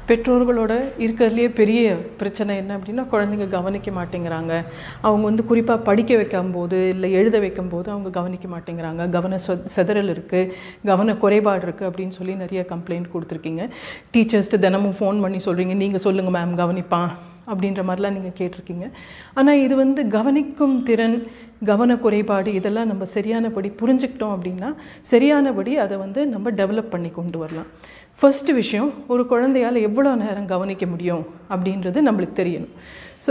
பெற்றோர்களோட இருக்கிறதுலே பெரிய பிரச்சனை என்ன அப்படின்னா குழந்தைங்க கவனிக்க மாட்டேங்கிறாங்க. அவங்க வந்து குறிப்பாக படிக்க வைக்கும்போது இல்லை எழுத வைக்கும்போது அவங்க கவனிக்க மாட்டேங்கிறாங்க. சிதறல் இருக்குது, கவன குறைபாடு இருக்குது அப்படின்னு சொல்லி நிறைய கம்ப்ளைண்ட் கொடுத்துருக்கீங்க. டீச்சர்ஸ்ட்டு தினமும் ஃபோன் பண்ணி சொல்கிறீங்க, நீங்கள் சொல்லுங்கள் மேம் கவனிப்பான் அப்படின்ற மாதிரிலாம் நீங்கள் கேட்டிருக்கீங்க. ஆனால் இது வந்து கவனிக்கும் திறன், கவன குறைபாடு இதெல்லாம் நம்ம சரியானபடி புரிஞ்சுக்கிட்டோம் அப்படின்னா சரியானபடி அதை வந்து நம்ம டெவலப் பண்ணி கொண்டு வரலாம். ஃபர்ஸ்ட் விஷயம், ஒரு குழந்தையால் எவ்வளோ நேரம் கவனிக்க முடியும் அப்படின்றது நம்மளுக்கு தெரியணும். ஸோ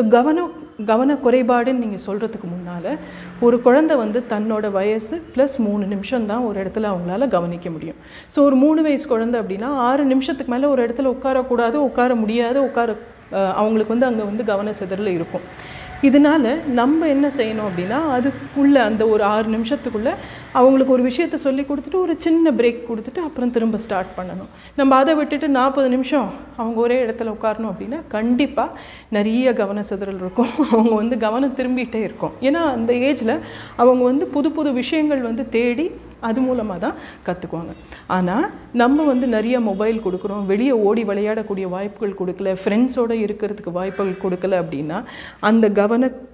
கவன குறைபாடுன்னு நீங்கள் சொல்கிறதுக்கு முன்னால் ஒரு குழந்தை வந்து தன்னோட வயசு ப்ளஸ் 3 நிமிஷம் தான் ஒரு இடத்துல அவங்களால கவனிக்க முடியும். ஸோ ஒரு 3 வயசு குழந்தை அப்படின்னா 6 நிமிஷத்துக்கு மேலே ஒரு இடத்துல உட்காரக்கூடாது, உட்கார முடியாது, அவங்களுக்கு வந்து அங்கே வந்து கவன சிதறல் இருக்கும். இதனால் நம்ம என்ன செய்யணும் அப்படின்னா அதுக்குள்ளே அந்த ஒரு 6 நிமிஷத்துக்குள்ளே அவங்களுக்கு ஒரு விஷயத்தை சொல்லி கொடுத்துட்டு ஒரு சின்ன பிரேக் கொடுத்துட்டு அப்புறம் திரும்ப ஸ்டார்ட் பண்ணணும். நம்ம அதை விட்டுட்டு 40 நிமிஷம் அவங்க ஒரே இடத்துல உட்காரணும் அப்படின்னா கண்டிப்பாக நிறைய கவன சிதறல் இருக்கும். அவங்க வந்து கவனம் திரும்பிகிட்டே இருக்கும். ஏன்னா அந்த ஏஜில் அவங்க வந்து புது புது விஷயங்கள் வந்து தேடி அது மூலமாக தான் கற்றுக்குவாங்க. ஆனால் நம்ம வந்து நிறைய மொபைல் கொடுக்குறோம், வெளியே ஓடி விளையாடக்கூடிய வாய்ப்புகள் கொடுக்கல, ஃப்ரெண்ட்ஸோடு இருக்கிறதுக்கு வாய்ப்புகள் கொடுக்கல அப்படின்னா அந்த கவன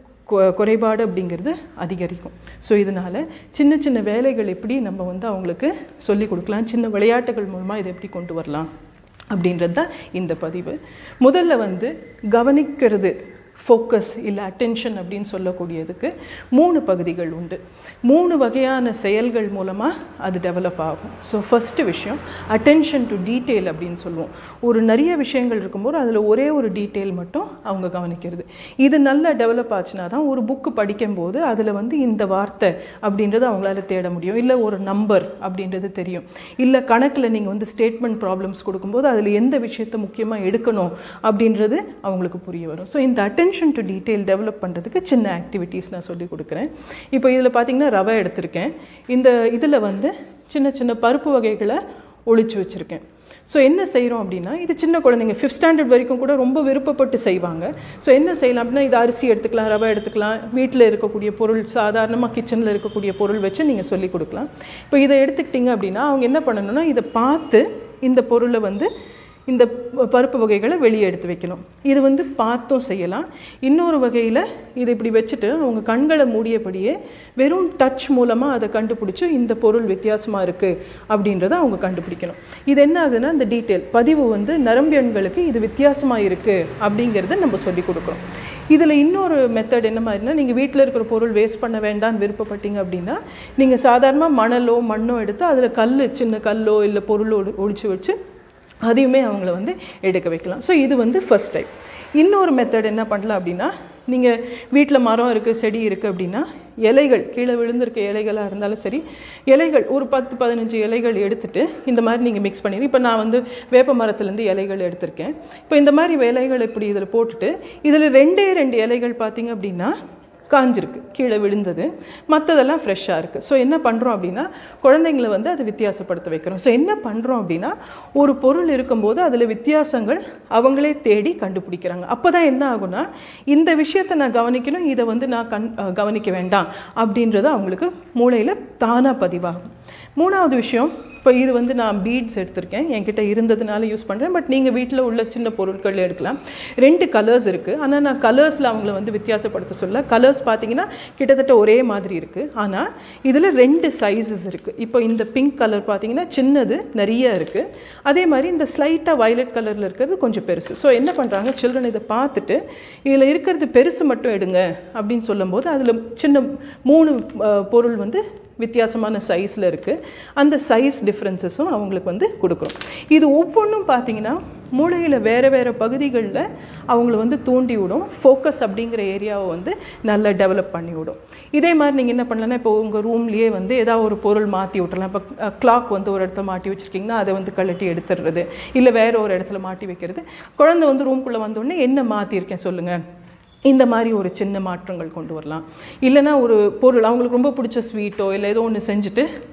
குறைபாடு அப்படிங்கிறது அதிகரிக்கும். ஸோ இதனால் சின்ன சின்ன வேலைகள் எப்படி நம்ம வந்து அவங்களுக்கு சொல்லிக் கொடுக்கலாம், சின்ன விளையாட்டுகள் மூலமாக இதை எப்படி கொண்டு வரலாம் அப்படின்றது தான் இந்த பதிவு. முதல்ல வந்து கவனிக்கிறது, ஃபோக்கஸ் இல்லை அட்டென்ஷன் அப்படின்னு சொல்லக்கூடியதுக்கு 3 பகுதிகள் உண்டு. 3 வகையான செயல்கள் மூலமாக அது டெவலப் ஆகும். ஸோ ஃபஸ்ட்டு விஷயம் அட்டென்ஷன் டு டீட்டெயில் அப்படின்னு சொல்லுவோம். ஒரு நிறைய விஷயங்கள் இருக்கும்போது அதில் ஒரே ஒரு டீட்டெயில் மட்டும் அவங்க கவனிக்கிறது. இது நல்லா டெவலப் ஆச்சுன்னா தான் ஒரு புக்கு படிக்கும்போது அதில் வந்து இந்த வார்த்தை அப்படின்றது அவங்களால தேட முடியும், இல்லை ஒரு நம்பர் அப்படின்றது தெரியும், இல்லை கணக்கில் நீங்கள் வந்து ஸ்டேட்மெண்ட் ப்ராப்ளம்ஸ் கொடுக்கும்போது அதில் எந்த விஷயத்தை முக்கியமாக எடுக்கணும் அப்படின்றது அவங்களுக்கு புரிய வரும். ஸோ இந்த அட்டென்ஷன் டு டீட்டெயில் டெவலப் பண்ணுறதுக்கு சின்ன ஆக்டிவிட்டீஸ் நான் சொல்லி கொடுக்குறேன். இப்போ இதில் பார்த்திங்கன்னா ரவை எடுத்திருக்கேன். இந்த இதில் வந்து சின்ன சின்ன பருப்பு வகைகளை ஒழிச்சு வச்சுருக்கேன். ஸோ என்ன செய்கிறோம் அப்படின்னா இது சின்ன குழந்தைங்க 5th ஸ்டாண்டர்ட் வரைக்கும் கூட ரொம்ப விருப்பப்பட்டு செய்வாங்க. ஸோ என்ன செய்யலாம் அப்படின்னா இது அரிசி எடுத்துக்கலாம், ரவை எடுத்துக்கலாம், வீட்டில் இருக்கக்கூடிய பொருள், சாதாரணமாக கிச்சனில் இருக்கக்கூடிய பொருள் வச்சு நீங்கள் சொல்லி கொடுக்கலாம். இப்போ இதை எடுத்துக்கிட்டிங்க அப்படின்னா அவங்க என்ன பண்ணணும்னா இதை பார்த்து இந்த பொருளை வந்து இந்த பருப்பு வகைகளை வெளியே எடுத்து வைக்கணும். இது வந்து பார்த்தும் செய்யலாம். இன்னொரு வகையில் இதை இப்படி வச்சுட்டு அவங்க கண்களை மூடியபடியே வெறும் டச் மூலமாக அதை கண்டுபிடிச்சி இந்த பொருள் வித்தியாசமாக இருக்குது அப்படின்றத அவங்க கண்டுபிடிக்கணும். இது என்ன ஆகுதுன்னா இந்த டீட்டெயில் பதிவு வந்து நரம்பியன்களுக்கு இது வித்தியாசமாக இருக்குது அப்படிங்கிறத நம்ம சொல்லி கொடுக்குறோம். இதில் இன்னொரு மெத்தட் என்ன மாதிரினா நீங்கள் வீட்டில் இருக்கிற பொருள் வேஸ்ட் பண்ண வேண்டாம்னு விருப்பப்பட்டீங்க அப்படின்னா நீங்கள் சாதாரணமாக மணலோ மண்ணோ எடுத்து அதில் சின்ன கல்லோ இல்லை பொருளோ ஒழிச்சு வச்சு அதையுமே அவங்கள வந்து எடுக்க வைக்கலாம். ஸோ இது வந்து ஃபர்ஸ்ட் டைப். இன்னொரு மெத்தட் என்ன பண்ணலாம் அப்படின்னா நீங்கள் வீட்டில் மரம் இருக்குது, செடி இருக்குது அப்படின்னா இலைகள் கீழே விழுந்திருக்க இலைகளாக இருந்தாலும் சரி, இலைகள் ஒரு 10-15 இலைகள் எடுத்துகிட்டு இந்த மாதிரி நீங்கள் மிக்ஸ் பண்ணி, இப்போ நான் வந்து வேப்ப மரத்துலேருந்து இலைகள் எடுத்திருக்கேன். இப்போ இந்த மாதிரி இலைகள் இப்படி இதில் போட்டுட்டு இதில் 2 இலைகள் பார்த்திங்க அப்படின்னா காஞ்சிருக்கு, கீழே விழுந்தது, மற்றதெல்லாம் ஃப்ரெஷ்ஷாக இருக்குது. ஸோ என்ன பண்ணுறோம் அப்படின்னா குழந்தைங்களை வந்து அதை வித்தியாசப்படுத்த வைக்கிறோம். ஸோ என்ன பண்ணுறோம் அப்படின்னா ஒரு பொருள் இருக்கும்போது அதில் வித்தியாசங்கள் அவங்களே தேடி கண்டுபிடிக்கிறாங்க. அப்போ தான் என்ன ஆகுனா இந்த விஷயத்தை நான் கவனிக்கணும், இதை வந்து நான் கவனிக்க வேண்டாம் அப்படின்றது அவங்களுக்கு மூளையில் தானாக பதிவாகும். 3வது விஷயம், இப்போ இது வந்து நான் பீட்ஸ் எடுத்திருக்கேன், என்கிட்ட இருந்ததுனால யூஸ் பண்ணுறேன். பட் நீங்கள் வீட்டில் உள்ள சின்ன பொருட்கள் எடுக்கலாம். 2 கலர்ஸ் இருக்குது. ஆனால் நான் கலர்ஸில் அவங்கள வந்து வித்தியாசப்படுத்த சொல்ல. கலர்ஸ் பார்த்தீங்கன்னா கிட்டத்தட்ட ஒரே மாதிரி இருக்குது. ஆனால் இதில் 2 சைஸஸ் இருக்குது. இப்போ இந்த பிங்க் கலர் பார்த்தீங்கன்னா சின்னது நிறைய இருக்குது. அதே மாதிரி இந்த ஸ்லைட்டாக வயலட் கலரில் இருக்கிறது கொஞ்சம் பெருசு. ஸோ என்ன பண்ணுறாங்க சில்ட்ரன் இதை பார்த்துட்டு இதில் இருக்கிறது பெருசு மட்டும் எடுங்க அப்படின்னு சொல்லும்போது அதில் சின்ன 3 பொருள் வந்து வித்தியாசமான சைஸில் இருக்குது. அந்த சைஸ் டிஃப்ரென்சஸும் அவங்களுக்கு வந்து கொடுக்குறோம். இது ஒவ்வொன்றும் பார்த்திங்கன்னா மூளையில் வேறு பகுதிகளில் அவங்கள வந்து தூண்டி விடும். ஃபோக்கஸ் அப்படிங்கிற ஏரியாவை வந்து நல்லா டெவலப் பண்ணி விடும். இதே மாதிரி நீங்கள் என்ன பண்ணலான்னா இப்போ உங்கள் ரூம்லேயே வந்து ஏதாவது ஒரு பொருள் மாற்றி விட்டுறலாம். இப்போ கிளாக் வந்து ஒரு இடத்துல மாட்டி வச்சுருக்கிங்கன்னா அதை வந்து கழட்டி எடுத்துடுறது, இல்லை வேறு ஒரு இடத்துல மாட்டி வைக்கிறது. குழந்தை வந்து ரூம்குள்ளே வந்தோடனே என்ன மாற்றிருக்கேன் சொல்லுங்கள், இந்த மாதிரி ஒரு சின்ன மாற்றங்கள் கொண்டு வரலாம். இல்லைனா ஒரு பொருள் அவங்களுக்கு ரொம்ப பிடிச்ச ஸ்வீட்டோ இல்லை ஏதோ ஒன்று செஞ்சுட்டு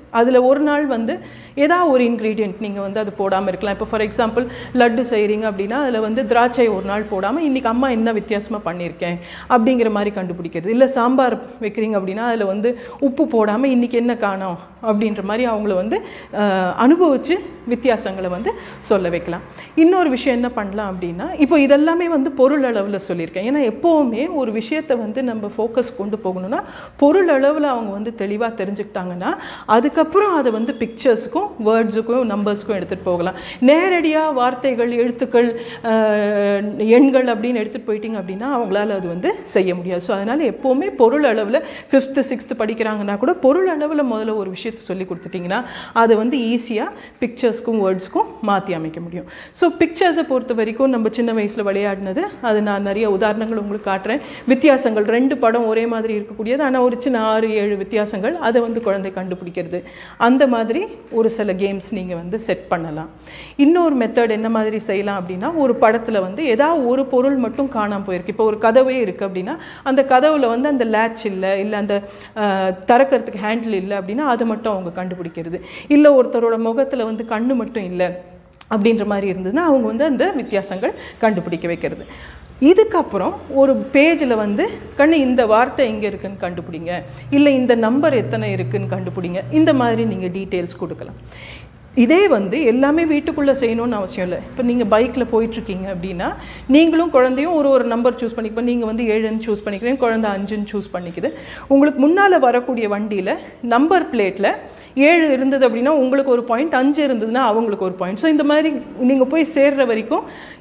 அதில் ஒரு நாள் வந்து ஏதாவது ஒரு இன்க்ரீடியன்ட் நீங்கள் வந்து அது போடாமல் இருக்கலாம். இப்போ ஃபார் எக்ஸாம்பிள் லட்டு செய்கிறீங்க அப்படின்னா அதில் வந்து திராட்சை ஒரு நாள் போடாமல் இன்றைக்கி அம்மா என்ன வித்தியாசமாக பண்ணியிருக்கேன் அப்படிங்கிற மாதிரி கண்டுபிடிக்கிறது. இல்லை சாம்பார் வைக்கிறீங்க அப்படின்னா அதில் வந்து உப்பு போடாமல் இன்றைக்கி என்ன காணோம் அப்படின்ற மாதிரி அவங்கள வந்து அனுபவித்து வித்தியாசங்களை வந்து சொல்ல வைக்கலாம். இன்னொரு விஷயம் என்ன பண்ணலாம் அப்படின்னா, இப்போ இதெல்லாமே வந்து பொருள் அளவில் சொல்லியிருக்கேன். ஏன்னா எப்போவுமே ஒரு விஷயத்தை வந்து நம்ம ஃபோக்கஸ் கொண்டு போகணும்னா பொருள் அளவில் அவங்க வந்து தெளிவாக தெரிஞ்சுக்கிட்டாங்கன்னா அதுக்கப்புறம் அதை வந்து பிக்சர்ஸுக்கும் வேர்ட்ஸுக்கும் நம்பர்ஸுக்கும் எடுத்துகிட்டு போகலாம். நேரடியாக வார்த்தைகள் எழுத்துக்கள் எண்கள் அப்படின்னு எடுத்துகிட்டு போயிட்டீங்க அப்படின்னா அவங்களால அது வந்து செய்ய முடியாது. ஸோ அதனால் எப்போவுமே பொருள் அளவில் 5th 6th படிக்கிறாங்கன்னா கூட பொருள் அளவில் முதல்ல ஒரு விஷயத்தை சொல்லி கொடுத்துட்டிங்கன்னா அதை வந்து ஈஸியாக பிக்சர்ஸ்க்கும் வேர்ட்ஸுக்கும் மாற்றி அமைக்க முடியும். ஸோ பிக்சர்ஸை பொறுத்த வரைக்கும் நம்ம சின்ன வயசில் விளையாடினது அது நான் நிறைய உதாரணங்கள் உங்களுக்கு காட்டுறேன். வித்தியாசங்கள் 2 படம் ஒரே மாதிரி இருக்கக்கூடியது, ஆனால் ஒரு சின்ன 6-7 வித்தியாசங்கள் அதை வந்து குழந்தை கண்டுபிடிக்கிறது. அந்த மாதிரி ஒரு சில கேம்ஸ் நீங்கள் வந்து செட் பண்ணலாம். இன்னொரு மெத்தட் என்ன மாதிரி செய்யலாம் அப்படின்னா, ஒரு படத்தில் வந்து ஏதாவது ஒரு பொருள் மட்டும் காணாமல் போயிருக்கு. இப்போ ஒரு கதவே இருக்குது அப்படின்னா அந்த கதவில் வந்து அந்த லேட்ச் இல்லை, இல்லை அந்த திறக்கிறதுக்கு ஹேண்டில் இல்லை அப்படின்னா அதை மட்டும் அவங்க கண்டுபிடிக்கிறது. இல்லை ஒருத்தரோட முகத்தில் வந்து கண்ணு மட்டும் இல்லை அப்படின்ற மாதிரி இருந்ததுன்னா அவங்க வந்து அந்த வித்தியாசங்கள் கண்டுபிடிக்க வைக்கிறது. இதுக்கப்புறம் ஒரு பேஜில் வந்து கண்ணு இந்த வார்த்தை எங்கே இருக்குதுன்னு கண்டுபிடிங்க, இல்லை இந்த நம்பர் எத்தனை இருக்குதுன்னு கண்டுபிடிங்க, இந்த மாதிரி நீங்கள் டீட்டெயில்ஸ் கொடுக்கலாம். இதே வந்து எல்லாமே வீட்டுக்குள்ளே செய்யணும்னு அவசியம் இல்லை. இப்போ நீங்கள் பைக்கில் போயிட்டுருக்கீங்க அப்படின்னா நீங்களும் குழந்தையும் ஒரு நம்பர் சூஸ் பண்ணிக்க. நீங்கள் வந்து 7ன்னு சூஸ் பண்ணிக்கிறீங்க, குழந்தை 5ன்னு சூஸ் பண்ணிக்குது. உங்களுக்கு முன்னால் வரக்கூடிய வண்டியில் நம்பர் பிளேட்டில் 7 இருந்தது அப்படின்னா உங்களுக்கு ஒரு பாயிண்ட், 5 இருந்ததுன்னா அவங்களுக்கு ஒரு பாயிண்ட். ஸோ இந்த மாதிரி நீங்கள் போய் சேர்ற வரைக்கும்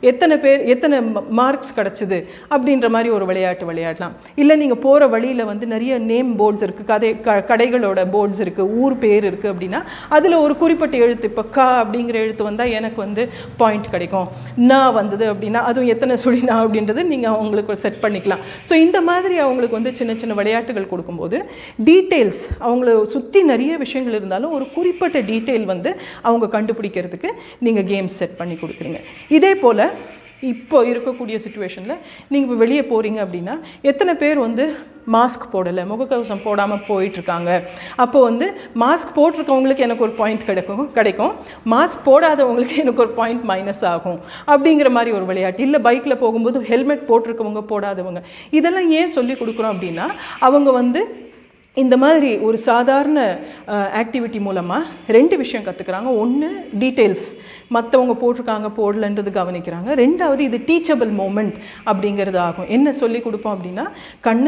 எத்தனை மார்க்ஸ் கிடச்சிது அப்படின்ற மாதிரி ஒரு விளையாட்டு விளையாடலாம். இல்லை நீங்கள் போகிற வழியில் வந்து நிறைய நேம் போர்ட்ஸ் இருக்குது, கடைகளோட போர்ட்ஸ் இருக்குது, ஊர் பேர் இருக்குது அப்படின்னா அதில் ஒரு குறிப்பிட்ட எழுத்து, இப்போ கா அப்படிங்கிற எழுத்து வந்தால் எனக்கு வந்து பாயிண்ட் கிடைக்கும், நான் வந்தது அப்படின்னா அதுவும் எத்தனை சுழினா அப்படின்றது நீங்கள் அவங்களுக்கு செட் பண்ணிக்கலாம். ஸோ இந்த மாதிரி அவங்களுக்கு வந்து சின்ன சின்ன விளையாட்டுகள் கொடுக்கும்போது டீட்டெயில்ஸ் அவங்கள சுற்றி நிறைய விஷயங்கள் இருந்தாலும் ஒரு குறிப்பிட்ட டீட்டெயில் வந்து அவங்க கண்டுபிடிக்கிறதுக்கு நீங்கள் கேம்ஸ் செட் பண்ணி கொடுக்குறீங்க. இதே போல் இப்போ இருக்கக்கூடிய சிச்சுவேஷனில் நீங்கள் இப்போ வெளியே போகிறீங்க அப்படின்னா எத்தனை பேர் வந்து மாஸ்க் போடலை, முகக்கவசம் போடாமல் போயிட்டுருக்காங்க. அப்போ வந்து மாஸ்க் போட்டிருக்கவங்களுக்கு எனக்கு ஒரு பாயிண்ட் கிடைக்கும், மாஸ்க் போடாதவங்களுக்கு எனக்கு ஒரு பாயிண்ட் மைனஸ் ஆகும் அப்படிங்கிற மாதிரி ஒரு விளையாட்டு. இல்லை பைக்கில் போகும்போது ஹெல்மெட் போட்டிருக்கவங்க போடாதவங்க, இதெல்லாம் ஏன் சொல்லி கொடுக்குறோம் அப்படின்னா அவங்க வந்து இந்த மாதிரி ஒரு சாதாரண ஆக்டிவிட்டி மூலமாக 2 விஷயம் கற்றுக்குறாங்க. ஒன்று டீட்டெயில்ஸ், மற்றவங்க போட்டிருக்காங்க போடலன்றது கவனிக்கிறாங்க. 2வது இது டீச்சபிள் மூமெண்ட் அப்படிங்கிறது ஆகும். என்ன சொல்லி கொடுப்போம் அப்படின்னா, கண்ணு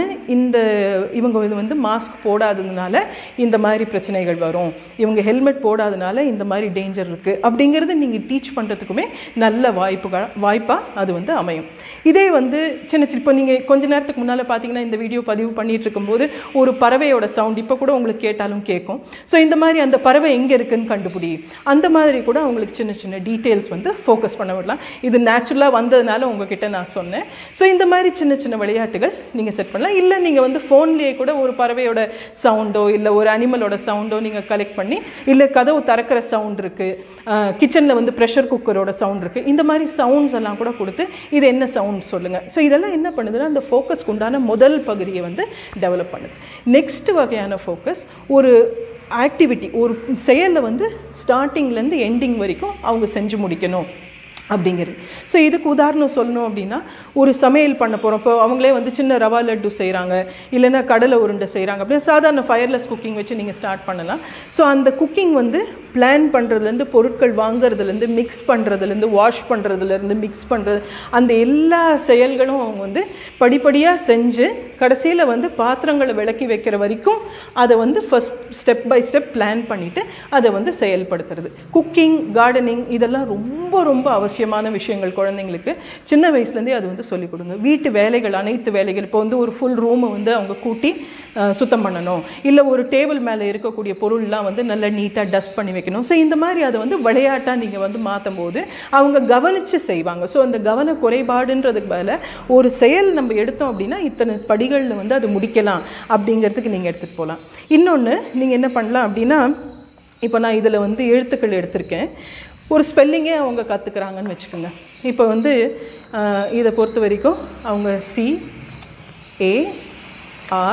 இவங்க இது வந்து மாஸ்க் போடாததுனால இந்த மாதிரி பிரச்சனைகள் வரும், இவங்க ஹெல்மெட் போடாததுனால இந்த மாதிரி டேஞ்சர் இருக்குது அப்படிங்கிறது நீங்கள் டீச் பண்ணுறதுக்குமே நல்ல வாய்ப்பாக அது வந்து அமையும். இதே வந்து சின்ன இப்போ நீங்கள் கொஞ்ச நேரத்துக்கு முன்னால் பார்த்தீங்கன்னா இந்த வீடியோ பதிவு பண்ணிகிட்டு இருக்கும்போது ஒரு பறவையோட சவுண்ட் இப்போ கூட உங்களுக்கு கேட்டாலும் கேட்கும். ஸோ இந்த மாதிரி அந்த பறவை எங்கே இருக்குதுன்னு கண்டுபிடி, அந்த மாதிரி கூட அவங்களுக்கு சின்ன சின்ன டீட்டெயில்ஸ் வந்து ஃபோக்கஸ் பண்ண விடலாம். இது நேச்சுரலாக வந்ததுனால உங்ககிட்ட நான் சொன்னேன். ஸோ இந்த மாதிரி சின்ன சின்ன விளையாட்டுகள் நீங்கள் செட் பண்ணலாம். இல்லை நீங்கள் வந்து ஃபோன்லேயே கூட ஒரு பறவையோட சவுண்டோ இல்லை ஒரு அனிமலோட சவுண்டோ நீங்கள் கலெக்ட் பண்ணி, இல்லை கதவு திறக்கிற சவுண்ட் இருக்குது, கிச்சனில் வந்து ப்ரெஷர் குக்கரோட சவுண்ட் இருக்குது, இந்த மாதிரி சவுண்ட்ஸ் எல்லாம் கூட கொடுத்து இது என்ன சவுண்ட் சொல்லுங்கள். ஸோ இதெல்லாம் என்ன பண்ணுதுன்னா அந்த ஃபோக்கஸ்க்கு உண்டான முதல் பகுதியை வந்து டெவலப் பண்ணுது. நெக்ஸ்ட் வகையான ஃபோக்கஸ் ஒரு ஆக்டிவிட்டி, ஒரு செயலை வந்து ஸ்டார்டிங்லேருந்து எண்டிங் வரைக்கும் அவங்க செஞ்சு முடிக்கணும் அப்படிங்கிறது. ஸோ இதுக்கு உதாரணம் சொல்லணும் அப்படின்னா, ஒரு சமையல் பண்ண போகிறோம். இப்போ அவங்களே வந்து சின்ன ரவா லட்டு செய்கிறாங்க, இல்லைன்னா கடலை உருண்டை செய்கிறாங்க அப்படின்னா சாதாரண ஃபயர்லெஸ் குக்கிங் வச்சு நீங்கள் ஸ்டார்ட் பண்ணலாம். ஸோ அந்த குக்கிங் வந்து பிளான் பண்ணுறதுலேருந்து, பொருட்கள் வாங்குறதுலேருந்து, மிக்ஸ் பண்ணுறதுலேருந்து, வாஷ் பண்ணுறதுலேருந்து, மிக்ஸ் பண்ணுறது, அந்த எல்லா செயல்களும் அவங்க வந்து படிப்படியாக செஞ்சு கடைசியில் வந்து பாத்திரங்களை விளக்கி வைக்கிற வரைக்கும் அதை வந்து first step by step plan பண்ணிவிட்டு அதை வந்து செயல்படுத்துறது. குக்கிங், கார்டனிங் இதெல்லாம் ரொம்ப ரொம்ப அவசியமான விஷயங்கள். குழந்தைங்களுக்கு சின்ன வயசுலேருந்தே அது வந்து சொல்லிக் கொடுங்க. வீட்டு வேலைகள், அனைத்து வேலைகள், இப்போ வந்து ஒரு ஃபுல் ரூமை வந்து அவங்க கூட்டி சுத்தம் பண்ணணும், இல்லை ஒரு டேபிள் மேலே இருக்கக்கூடிய பொருள்லாம் வந்து நல்லா நீட்டாக டஸ்ட் பண்ணி வைக்கணும். ஸோ இந்த மாதிரி அதை வந்து விளையாட்டாக நீங்கள் வந்து மாற்றும் போது அவங்க கவனித்து செய்வாங்க. ஸோ அந்த கவன குறைபாடுன்றதுக்கு பதிலாக ஒரு செயல் நம்ம எடுத்தோம் அப்படின்னா இத்தனை படிகளில் வந்து அது முடிக்கலாம் அப்படிங்கிறதுக்கு நீங்கள் எடுத்துகிட்டு போகலாம். இன்னொன்று நீங்கள் என்ன பண்ணலாம் அப்படின்னா, இப்போ நான் இதில் வந்து எழுத்துக்கள் எடுத்திருக்கேன், ஒரு ஸ்பெல்லிங்கே அவங்க கற்றுக்குறாங்கன்னு வச்சுக்கோங்க. இப்போ வந்து இதை பொறுத்த வரைக்கும் அவங்க CART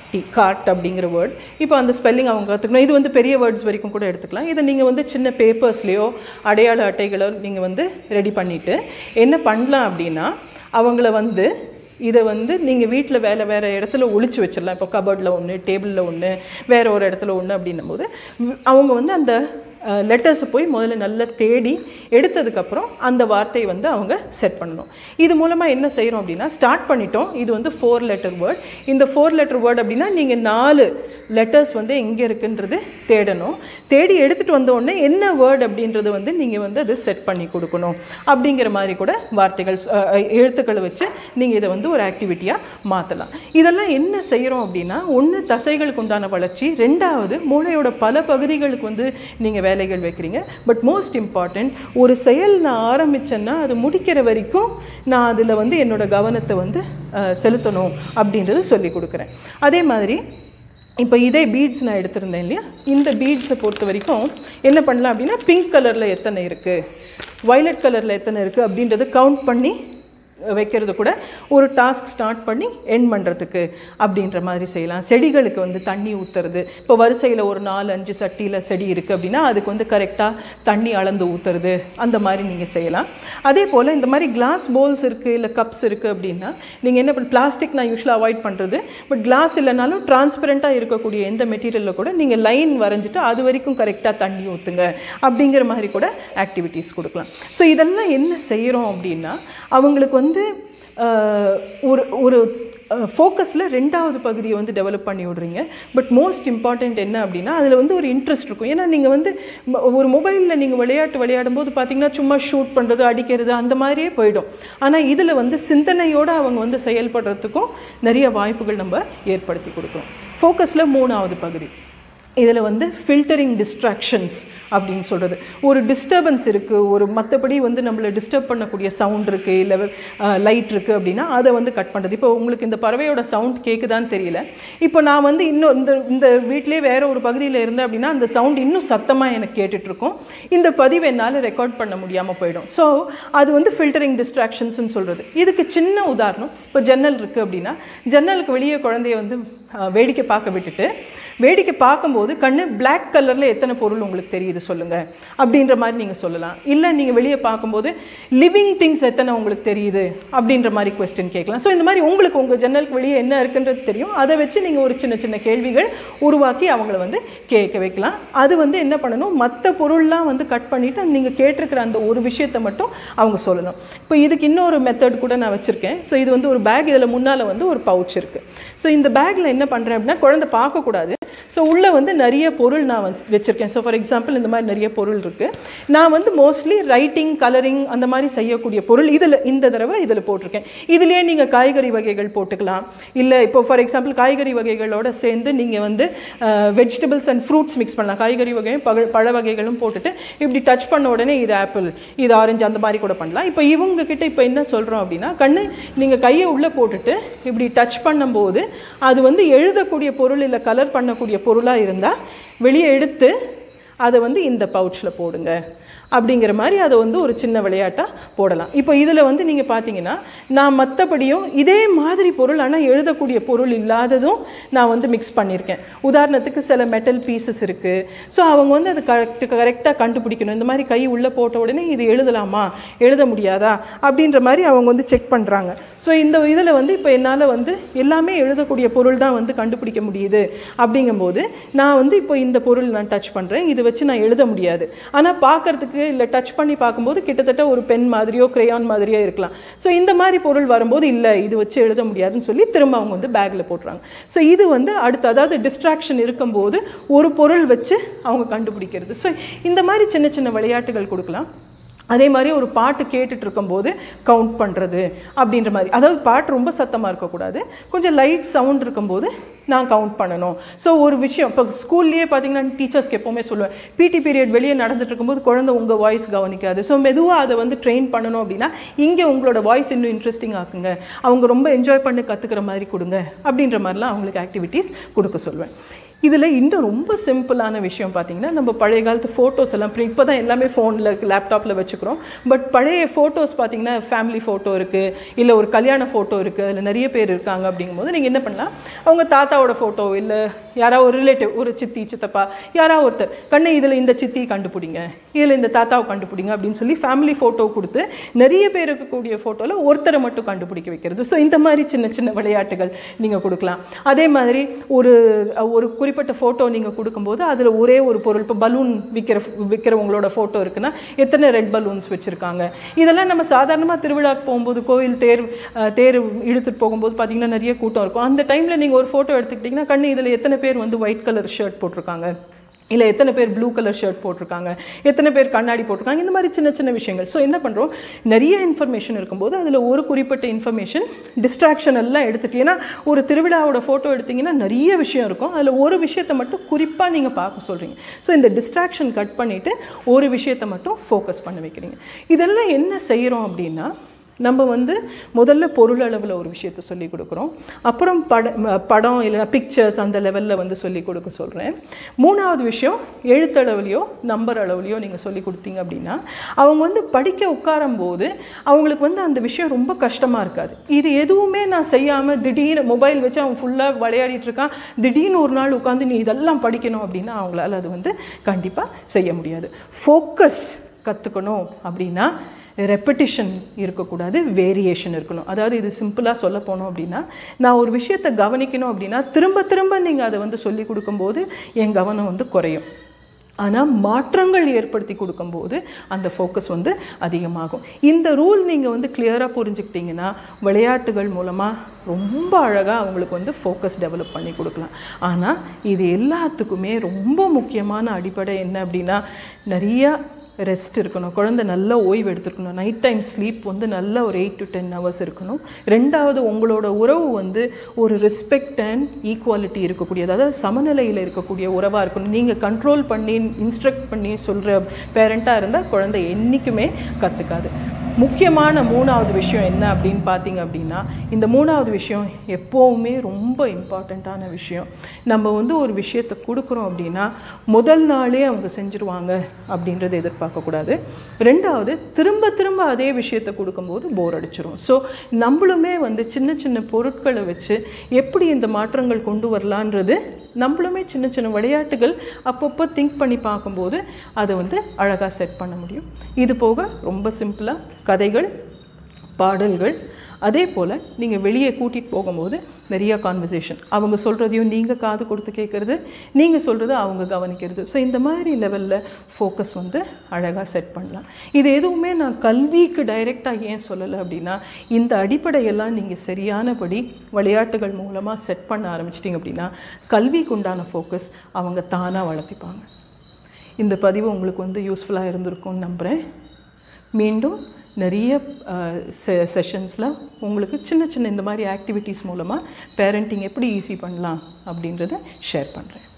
கார்ட் அப்படிங்கிற வேர்ட். இப்போ அந்த ஸ்பெல்லிங் அவங்க கற்றுக்கணும். இது வந்து பெரிய வேர்ட்ஸ் வரைக்கும் கூட எடுத்துக்கலாம். இதை நீங்கள் வந்து சின்ன பேப்பர்ஸ்லேயோ அடையாள அட்டைகளோ நீங்கள் வந்து ரெடி பண்ணிவிட்டு என்ன பண்ணலாம் அப்படின்னா, அவங்கள வந்து இதை வந்து நீங்கள் வீட்டில் வேறு இடத்துல ஒழிச்சு வச்சிடலாம். இப்போ கபோர்டில் ஒன்று, டேபிளில் ஒன்று, வேறு ஒரு இடத்துல ஒன்று அப்படின்னும் போது அவங்க வந்து அந்த லெட்டர்ஸை போய் முதல்ல நல்லா தேடி எடுத்ததுக்கப்புறம் அந்த வார்த்தையை வந்து அவங்க செட் பண்ணணும். இது மூலமாக என்ன செய்கிறோம் அப்படின்னா, ஸ்டார்ட் பண்ணிட்டோம். இது வந்து 4 லெட்டர் வேர்ட். இந்த 4 லெட்டர் வேர்ட் அப்படின்னா நீங்கள் 4 லெட்டர்ஸ் வந்து எங்கே இருக்குன்றது தேடணும். தேடி எடுத்துகிட்டு வந்த உடனே என்ன வேர்ட் அப்படின்றது வந்து நீங்கள் வந்து அது செட் பண்ணி கொடுக்கணும். அப்படிங்கிற மாதிரி கூட வார்த்தைகள் எழுத்துக்களை வச்சு நீங்கள் இதை வந்து ஒரு ஆக்டிவிட்டியாக மாற்றலாம். இதெல்லாம் என்ன செய்கிறோம் அப்படின்னா, ஒன்று தசைகளுக்கு உண்டான வளர்ச்சி, 2வது மூளையோட பல பகுதிகளுக்கு வந்து நீங்கள் வேலைகள் வைக்கிறீங்க. பட் மோஸ்ட் இம்பார்ட்டண்ட், ஒரு செயல் நான் ஆரம்பித்தேன்னா அது முடிக்கிற வரைக்கும் நான் அதில் வந்து என்னோட கவனத்தை வந்து செலுத்தணும் அப்படின்றது சொல்லி கொடுக்குறேன். அதே மாதிரி இப்போ இதே பீட்ஸ் நான் எடுத்திருந்தேன் இல்லையா, இந்த பீட்ஸை பொறுத்த வரைக்கும் என்ன பண்ணலாம் அப்படின்னா, பிங்க் கலரில் எத்தனை இருக்குது, வயலட் கலரில் எத்தனை இருக்குது அப்படின்றத கவுண்ட் பண்ணி வைக்கிறது கூட ஒரு டாஸ்க் ஸ்டார்ட் பண்ணி எண்ட் பண்ணுறதுக்கு அப்படின்ற மாதிரி செய்யலாம். செடிகளுக்கு வந்து தண்ணி ஊற்றுறது, இப்போ வரிசையில் ஒரு 4-5 சட்டியில் செடி இருக்குது அப்படின்னா அதுக்கு வந்து கரெக்டாக தண்ணி அளந்து ஊற்றுறது, அந்த மாதிரி நீங்கள் செய்யலாம். அதே போல் இந்த மாதிரி கிளாஸ் பவுல்ஸ் இருக்குது, இல்லை கப்ஸ் இருக்குது அப்படின்னா நீங்கள் என்ன பிளாஸ்டிக் நான் யூஸ்வலாக அவாய்ட் பண்ணுறது. பட் கிளாஸ் இல்லைனாலும் டிரான்ஸ்பரண்ட்டாக இருக்கக்கூடிய எந்த மெட்டீரியலில் கூட நீங்கள் லைன் வரைஞ்சிட்டு அது வரைக்கும் கரெக்டாக தண்ணி ஊற்றுங்க அப்படிங்கிற மாதிரி கூட ஆக்டிவிட்டீஸ் கொடுக்கலாம். ஸோ இதெல்லாம் என்ன செய்கிறோம் அப்படின்னா, அவங்களுக்கு வந்து ஒரு ஒரு ஃபோக்கஸில் 2வது பகுதியை வந்து டெவலப் பண்ணி விடுறீங்க. பட் மோஸ்ட் இம்பார்ட்டண்ட் என்ன அப்படின்னா, அதில் வந்து ஒரு இன்ட்ரெஸ்ட் இருக்கும். ஏன்னா நீங்கள் வந்து ஒரு மொபைலில் நீங்கள் விளையாடும்போது பார்த்தீங்கன்னா சும்மா ஷூட் பண்ணுறது, அடிக்கிறது அந்த மாதிரியே போயிடும். ஆனால் இதில் வந்து சிந்தனையோடு அவங்க வந்து செயல்படுறதுக்கும் நிறைய வாய்ப்புகள் நம்ம ஏற்படுத்தி கொடுக்குறோம். ஃபோக்கஸில் 3வது பகுதி, இதில் வந்து ஃபில்டரிங் டிஸ்ட்ராக்ஷன்ஸ் அப்படின்னு சொல்கிறது. ஒரு டிஸ்டர்பன்ஸ் இருக்குது, ஒரு மற்றபடி வந்து நம்மளை டிஸ்டர்ப் பண்ணக்கூடிய சவுண்ட் இருக்குது, இல்லை லைட் இருக்குது அப்படின்னா அதை வந்து கட் பண்ணுறது. இப்போ உங்களுக்கு இந்த பறவையோட சவுண்ட் கேட்குதான்னு தெரியல. இப்போ நான் வந்து இன்னும் இந்த வீட்டிலே வேறு ஒரு பகுதியில் இருந்தேன் அப்படின்னா அந்த சவுண்ட் இன்னும் சத்தமாக எனக்கு கேட்டுட்ருக்கோம். இந்த பதிவு என்னால் ரெக்கார்ட் பண்ண முடியாமல் போயிடும். ஸோ அது வந்து ஃபில்டரிங் டிஸ்ட்ராக்ஷன்ஸ்னு சொல்கிறது. இதுக்கு சின்ன உதாரணம், இப்போ ஜன்னல் இருக்குது அப்படின்னா ஜன்னலுக்கு வெளியே குழந்தைய வந்து வேடிக்கை பார்க்க விட்டுட்டு வேடிக்கை பார்க்கும்போது கண்ணு பிளாக் கலரில் எத்தனை பொருள் உங்களுக்கு தெரியுது சொல்லுங்கள் அப்படின்ற மாதிரி நீங்கள் சொல்லலாம். இல்லை நீங்கள் வெளியே பார்க்கும்போது லிவிங் திங்ஸ் எத்தனை உங்களுக்கு தெரியுது அப்படின்ற மாதிரி கொஸ்டின் கேட்கலாம். ஸோ இந்த மாதிரி உங்களுக்கு உங்கள் ஜன்னலுக்கு வெளியே என்ன இருக்குன்றது தெரியும். அதை வச்சு நீங்கள் ஒரு சின்ன சின்ன கேள்விகள் உருவாக்கி அவங்கள வந்து கேட்க வைக்கலாம். அது வந்து என்ன பண்ணணும், மற்ற பொருள்லாம் வந்து கட் பண்ணிவிட்டு நீங்கள் கேட்டிருக்கிற அந்த ஒரு விஷயத்தை மட்டும் அவங்க சொல்லணும். இப்போ இதுக்கு இன்னொரு மெத்தட் கூட நான் வச்சுருக்கேன். ஸோ இது வந்து ஒரு பேக், இதில் முன்னால் வந்து ஒரு பவுச் இருக்குது. ஸோ இந்த பேக்கில் என்ன பண்ணுறேன் அப்படின்னா, குழந்தை பார்க்கக்கூடாது. ஸோ உள்ளே வந்து நிறைய பொருள் நான் வச்சுருக்கேன். ஸோ ஃபார் எக்ஸாம்பிள் இந்த மாதிரி நிறைய பொருள் இருக்குது. நான் வந்து மோஸ்ட்லி ரைட்டிங், கலரிங் அந்த மாதிரி செய்யக்கூடிய பொருள் இந்த தடவை இதில் போட்டிருக்கேன். இதுலேயே நீங்கள் காய்கறி வகைகள் போட்டுக்கலாம். இல்லை இப்போ ஃபார் எக்ஸாம்பிள் காய்கறி வகைகளோடு சேர்ந்து நீங்கள் வந்து வெஜிடபிள்ஸ் அண்ட் ஃப்ரூட்ஸ் மிக்ஸ் பண்ணலாம். காய்கறி வகையும் பழ வகைகளும் போட்டுட்டு இப்படி டச் பண்ண உடனே இது ஆப்பிள், இது ஆரஞ்சு, அந்த மாதிரி கூட பண்ணலாம். இப்போ இவங்கக்கிட்ட இப்போ என்ன சொல்கிறோம் அப்படின்னா, கண்ணு நீங்கள் கையை உள்ளே போட்டுட்டு இப்படி டச் பண்ணும்போது அது வந்து எழுதக்கூடிய பொருள் இல்லை கலர் பண்ணக்கூடிய பொருளாக இருந்தால் வெளியே எடுத்து அதை வந்து இந்த பவுச்சில் போடுங்க அப்படிங்கிற மாதிரி அதை வந்து ஒரு சின்ன விளையாட்டாக போடலாம். இப்போ இதில் வந்து நீங்கள் பார்த்தீங்கன்னா நான் மற்றபடியும் இதே மாதிரி பொருள் ஆனால் எழுதக்கூடிய பொருள் இல்லாததும் நான் வந்து மிக்ஸ் பண்ணியிருக்கேன். உதாரணத்துக்கு சில மெட்டல் பீசஸ் இருக்குது. ஸோ அவங்க வந்து அது கரெக்டாக கண்டுபிடிக்கணும். இந்த மாதிரி கை உள்ளே போட்ட உடனே இது எழுதலாமா, எழுத முடியாதா அப்படின்ற மாதிரி அவங்க வந்து செக் பண்ணுறாங்க. ஸோ இந்த இதில் வந்து இப்போ என்னால் வந்து எல்லாமே எழுதக்கூடிய பொருள் தான் வந்து கண்டுபிடிக்க முடியுது. அப்படிங்கும்போது நான் வந்து இப்போ இந்த பொருள் நான் டச் பண்ணுறேன், இதை வச்சு நான் எழுத முடியாது. ஆனால் பார்க்குறதுக்கு இல்லை டச் பண்ணி பார்க்கும்போது கிட்டத்தட்ட ஒரு பென் மாதிரியோ கிரேயான் மாதிரியோ இருக்கலாம். ஸோ இந்த மாதிரி பொருள் வரும்போது இல்லை இது வச்சு எழுத முடியாதுன்னு சொல்லி திரும்ப அவங்க வந்து பேக்கில் போட்டுறாங்க. ஸோ இது வந்து அடுத்து, அதாவது டிஸ்ட்ராக்ஷன் இருக்கும்போது ஒரு பொருள் வச்சு அவங்க கண்டுபிடிக்கிறது. ஸோ இந்த மாதிரி சின்ன சின்ன விளையாட்டுகள் கொடுக்கலாம். அதே மாதிரி ஒரு பாட்டு கேட்டுட்டு இருக்கும்போது கவுண்ட் பண்ணுறது அப்படின்ற மாதிரி, அதாவது பாட்டு ரொம்ப சத்தமாக இருக்கக்கூடாது, கொஞ்சம் லைட் சவுண்ட் இருக்கும்போது நான் கவுண்ட் பண்ணணும். ஸோ ஒரு விஷயம் இப்போ ஸ்கூல்லேயே பார்த்தீங்கன்னா டீச்சர்ஸ்க்கு எப்போவுமே சொல்லுவேன், பிடி பீரியட் வெளியே நடந்துட்டு இருக்கும்போது குழந்தை உங்கள் வாய்ஸ் கவனிக்காது. ஸோ மெதுவாக அதை வந்து ட்ரெயின் பண்ணணும் அப்படின்னா இங்கே உங்களோட வாய்ஸ் இன்னும் இன்ட்ரெஸ்டிங் ஆக்குங்க, அவங்க ரொம்ப என்ஜாய் பண்ணி கற்றுக்கிற மாதிரி கொடுங்க அப்படின்ற மாதிரிலாம் அவங்களுக்கு ஆக்டிவிட்டீஸ் கொடுக்க சொல்லுவேன். இதில் இன்னும் ரொம்ப சிம்பிளான விஷயம் பார்த்திங்கன்னா, நம்ம பழைய காலத்து ஃபோட்டோஸ் எல்லாம் இப்போ தான் எல்லாமே ஃபோனில் லேப்டாப்பில் வச்சுக்கிறோம். பட் பழைய ஃபோட்டோஸ் பார்த்திங்கன்னா, ஃபேமிலி ஃபோட்டோ இருக்குது, இல்லை ஒரு கல்யாண ஃபோட்டோ இருக்குது, அதில் நிறைய பேர் இருக்காங்க. அப்படிங்கும்போது நீங்கள் என்ன பண்ணலாம், அவங்க தாத்தாவோட ஃபோட்டோ இல்லை யாராவது ஒரு ரிலேட்டிவ், ஒரு சித்தி சித்தப்பா யாராவது ஒருத்தர், கண்ணை இதில் இந்த சித்தி கண்டுபிடிங்க, இதில் இந்த தாத்தாவை கண்டுபிடிங்க அப்படின்னு சொல்லி ஃபேமிலி ஃபோட்டோ கொடுத்து நிறைய பேர் இருக்கக்கூடிய ஃபோட்டோவில் ஒருத்தரை மட்டும் கண்டுபிடிக்க வைக்கிறது. ஸோ இந்த மாதிரி சின்ன சின்ன விளையாட்டுகள் நீங்கள் கொடுக்கலாம். அதே மாதிரி ஒரு குறிப்பிட்ட ஃபோட்டோ நீங்கள் கொடுக்கும்போது அதில் ஒரே ஒரு பொருள், இப்போ பலூன் விற்கிறவங்களோட ஃபோட்டோ இருக்குன்னா எத்தனை ரெட் பலூன்ஸ் வச்சுருக்காங்க. இதெல்லாம் நம்ம சாதாரணமாக திருவிழாக்கு போகும்போது, கோவில் தேர் இழுத்துட்டு போகும்போது பார்த்திங்கன்னா நிறைய கூட்டம் இருக்கும். அந்த டைமில் நீங்கள் ஒரு ஃபோட்டோ எடுத்துக்கிட்டிங்கன்னா, கண்ணு இதில் எத்தனை பேர் வந்து ஒயிட் கலர் ஷர்ட் போட்டிருக்காங்க, இல்லை எத்தனை பேர் ப்ளூ கலர் ஷர்ட் போட்டிருக்காங்க, எத்தனை பேர் கண்ணாடி போட்டிருக்காங்க, இந்த மாதிரி சின்ன சின்ன விஷயங்கள். ஸோ என்ன பண்ணுறோம், நிறைய இன்ஃபர்மேஷன் இருக்கும்போது அதில் ஒரு குறிப்பிட்ட இன்ஃபர்மேஷன் டிஸ்ட்ராக்ஷன் எல்லாம் எடுத்துகிட்டு, ஏன்னா ஒரு திருவிழாவோட ஃபோட்டோ எடுத்திங்கன்னா நிறைய விஷயம் இருக்கும், அதில் ஒரு விஷயத்தை மட்டும் குறிப்பாக நீங்கள் பார்க்க சொல்கிறீங்க. ஸோ இந்த டிஸ்ட்ராக்ஷன் கட் பண்ணிவிட்டு ஒரு விஷயத்தை மட்டும் ஃபோக்கஸ் பண்ண வைக்கிறீங்க. இதெல்லாம் என்ன செய்கிறோம் அப்படின்னா, நம்ம வந்து முதல்ல பொருள் அளவில் ஒரு விஷயத்தை சொல்லி கொடுக்குறோம், அப்புறம் படம் இல்லைனா பிக்சர்ஸ் அந்த லெவலில் வந்து சொல்லி கொடுக்க சொல்கிறேன். மூணாவது விஷயம் எழுத்தளவுலையோ நம்பர் அளவுலையோ நீங்கள் சொல்லி கொடுத்தீங்க அப்படின்னா, அவங்க வந்து படிக்க உட்காரும்போது அவங்களுக்கு வந்து அந்த விஷயம் ரொம்ப கஷ்டமாக இருக்காது. இது எதுவுமே நான் செய்யாமல் திடீர்னு மொபைல் வச்சு அவன் ஃபுல்லாக விளையாடிட்டு இருக்கான், திடீர்னு ஒரு நாள் உட்காந்து நீ இதெல்லாம் படிக்கணும் அப்படின்னா அவங்களால அது வந்து கண்டிப்பாக செய்ய முடியாது. ஃபோக்கஸ் கற்றுக்கணும் அப்படின்னா ரெப்படிஷன் இருக்கக்கூடாது, வேரியேஷன் இருக்கணும். அதாவது இது சிம்பிளாக சொல்ல போனோம் அப்படின்னா, நான் ஒரு விஷயத்தை கவனிக்கணும் அப்படின்னா திரும்ப திரும்ப நீங்கள் அதை வந்து சொல்லி கொடுக்கும்போது என் கவனம் வந்து குறையும். ஆனால் மாற்றங்கள் ஏற்படுத்தி கொடுக்கும்போது அந்த ஃபோக்கஸ் வந்து அதிகமாகும். இந்த ரூல் நீங்கள் வந்து கிளியராக புரிஞ்சுக்கிட்டிங்கன்னா விளையாட்டுகள் மூலமாக ரொம்ப அழகாக அவங்களுக்கு வந்து ஃபோக்கஸ் டெவலப் பண்ணி கொடுக்கலாம். ஆனால் இது எல்லாத்துக்குமே ரொம்ப முக்கியமான அடிப்படை என்ன அப்படின்னா, நிறையா ரெஸ்ட் இருக்கணும். குழந்தை நல்லா ஓய்வு எடுத்துருக்கணும். நைட் டைம் ஸ்லீப் வந்து நல்ல ஒரு 8 to 10 hours இருக்கணும். ரெண்டாவது, உங்களோட உறவு வந்து ஒரு ரெஸ்பெக்ட் அண்ட் ஈக்குவாலிட்டி இருக்கக்கூடிய, அதாவது சமநிலையில் இருக்கக்கூடிய உறவாக இருக்கணும். நீங்கள் கண்ட்ரோல் பண்ணி இன்ஸ்ட்ரக்ட் பண்ணி சொல்கிற பேரண்ட்டாக இருந்தால் குழந்தை என்றைக்குமே கற்றுக்காது. முக்கியமான மூணாவது விஷயம் என்ன அப்படின்னு பார்த்தீங்க அப்படின்னா, இந்த மூணாவது விஷயம் எப்போவுமே ரொம்ப இம்பார்ட்டண்ட்டான விஷயம். நம்ம வந்து ஒரு விஷயத்தை கொடுக்குறோம் அப்படின்னா முதல் நாளே அவங்க செஞ்சுருவாங்க அப்படின்றத எதிர்பார்க்கக்கூடாது. ரெண்டாவது, திரும்ப திரும்ப அதே விஷயத்தை கொடுக்கும்போது போர் அடிச்சிடும். ஸோ நம்மளுமே வந்து சின்ன சின்ன பொருட்களை வச்சு எப்படி இந்த மாற்றங்கள் கொண்டு வரலான்றது நம்மளுமே சின்ன சின்ன விளையாட்டுகள் அப்பப்போ திங்க் பண்ணி பார்க்கும்போது அதை வந்து அழகாக செட் பண்ண முடியும். இது போக ரொம்ப சிம்பிளாக கதைகள், பாடல்கள், அதே போல் நீங்கள் வெளியே கூட்டிகிட்டு போகும்போது நிறையா கான்வர்சேஷன், அவங்க சொல்கிறதையும் நீங்கள் காது கொடுத்து கேட்குறது, நீங்கள் சொல்கிறத அவங்க கவனிக்கிறது. ஸோ இந்த மாதிரி லெவலில் ஃபோக்கஸ் வந்து அழகாக செட் பண்ணலாம். இது எதுவுமே நான் கல்விக்கு டைரெக்டாக ஏன் சொல்லலை அப்படின்னா, இந்த அடிப்படையெல்லாம் நீங்கள் சரியானபடி விளையாட்டுகள் மூலமாக செட் பண்ண ஆரம்பிச்சிட்டிங்க அப்படின்னா கல்விக்கு உண்டான ஃபோக்கஸ் அவங்க தானாக வளர்த்திப்பாங்க. இந்த பதிவு உங்களுக்கு வந்து யூஸ்ஃபுல்லாக இருந்திருக்கும்னு நம்புகிறேன். மீண்டும் நிறைய செஷன்ஸில் உங்களுக்கு சின்ன சின்ன இந்த மாதிரி ஆக்டிவிட்டீஸ் மூலமாக பேரண்டிங் எப்படி ஈஸி பண்ணலாம் அப்படின்றத ஷேர் பண்ணுறேன்.